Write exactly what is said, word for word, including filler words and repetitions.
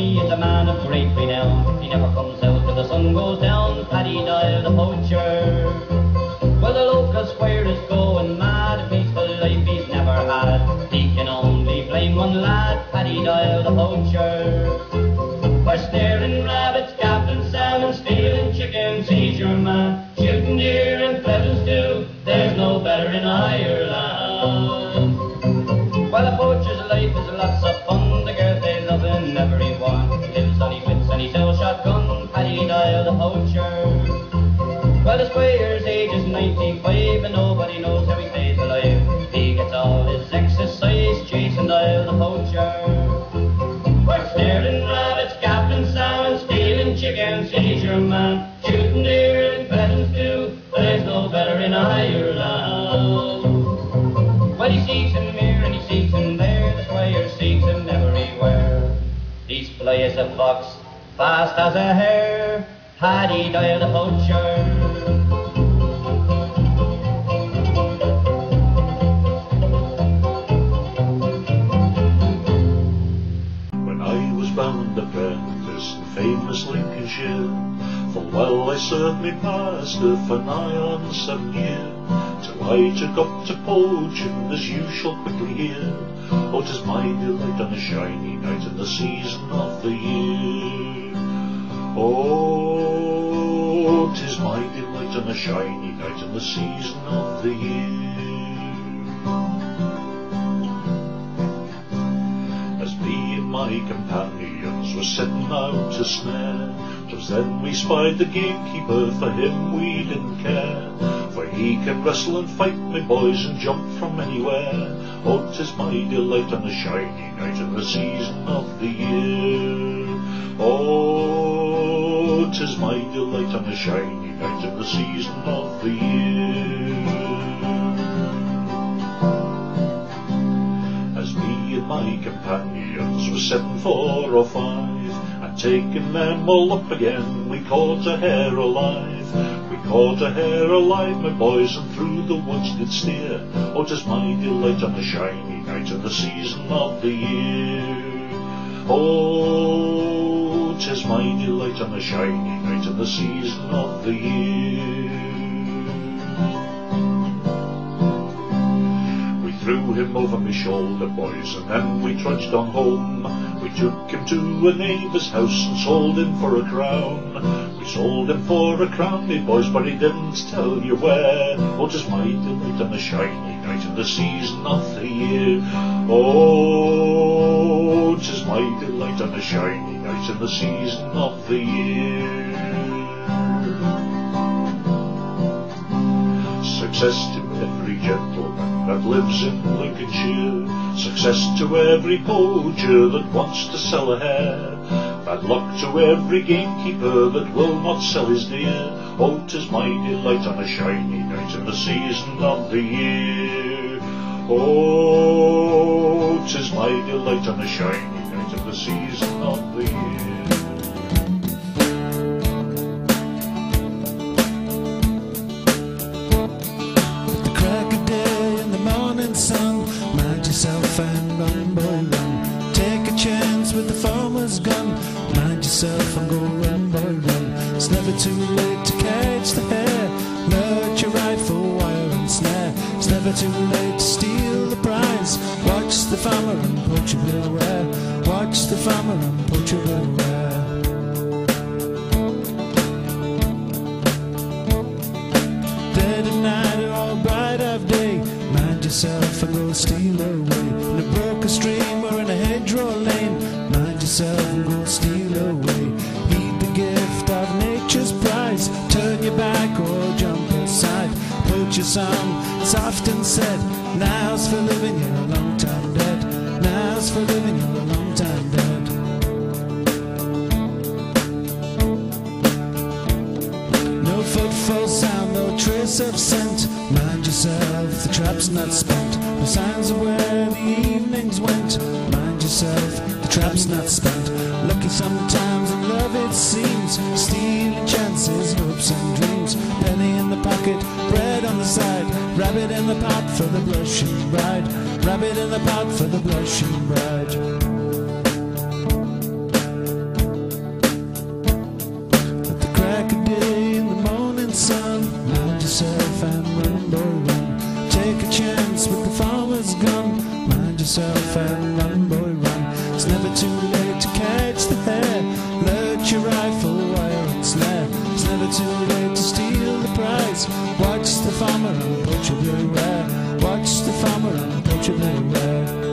He is a man of great renown. He never comes out till the sun goes down. Paddy Doyle the poacher. Well, the local squire is going mad. A peaceful life he's never had. He can only blame one lad, Paddy Doyle the poacher. For snaring rabbits, gapping salmon, stealing chickens, he's your man. Shooting deer and pheasants too, there's no better in Ireland. Well, a poacher's life is lots of fun. The girls they love him, everyone. He lives on his wits and he sells shotgun, Paddy Doyle the poacher. Well, the squire's age is ninety-five and nobody knows how he stays alive. He gets all his exercise chasing Doyle the poacher. For snaring rabbits, gapping salmon, stealing chickens, he's your man. Shooting deer and pheasants too, there's no better in Ireland. Well, he seeks him here and he seeks him there, the squire seeks him everywhere. He's fly as a fox, fast as a hare, Paddy Doyle the poacher. Bound apprentice in famous Lincolnshire, full well I served me master for nigh on seven year, till I took up to poaching, as you shall quickly hear. Oh, 'tis my delight on a shiny night in the season of the year. Oh, 'tis my delight on a shiny night in the season of the year. My companions were setting out to snare, 'twas then we spied the gamekeeper, for him we didn't care. For he can wrestle and fight, my boys, and jump from anywhere. Oh, 'tis my delight on a shiny night in the season of the year. Oh, 'tis my delight on a shiny night in the season of the year. As me and my companions were setting four or five, and taking them all up again, we caught a hare alive. We caught a hare alive, my boys, and through the woods did steer. Oh, 'tis my delight on a shiny night in the season of the year. Oh, 'tis my delight on a shiny night in the season of the year. Threw him over my shoulder, boys, and then we trudged on home. We took him to a neighbour's house and sold him for a crown. We sold him for a crown, me boys, but he didn't tell you where. Oh, 'tis my delight on a shiny night in the season of the year. Oh, 'tis my delight on a shiny night in the season of the year. Success to every gentleman that lives in Lincolnshire, success to every poacher that wants to sell a hare, bad luck to every gamekeeper that will not sell his deer. Oh, 'tis my delight on a shiny night in the season of the year. Oh, 'tis my delight on a shiny night in the season of the year. Son, mind yourself and run, boy, run. Take a chance with the farmer's gun. Mind yourself and go run, boy, run. It's never too late to catch the hare. Load your rifle, wire and snare. It's never too late to steal the prize. Watch the farmer and poacher beware. Watch the farmer and poacher beware. Dead of night or bright of day, mind yourself and go steal away. In a broken stream or in a hedgerow lane, mind yourself and go steal away. Heed the gift of nature's prize. Turn your back or jump aside. Poacher song, it's often said, now's for living, you're a long time dead. Now's for living, you're a long time dead. No footfall sound, no trace of scent. Mind yourself, the trap's not spent. No signs of where the evenings went. Mind yourself, the trap's not spent. Lucky sometimes in love it seems, stealing chances, hopes and dreams. Penny in the pocket, bread on the side. Rabbit in the pot for the blushing bride. Rabbit in the pot for the blushing bride. too late to catch the hare. Load your rifle while it's there. It's never too late to steal the prize. Watch the farmer and butcher beware. Watch the farmer and butcher beware.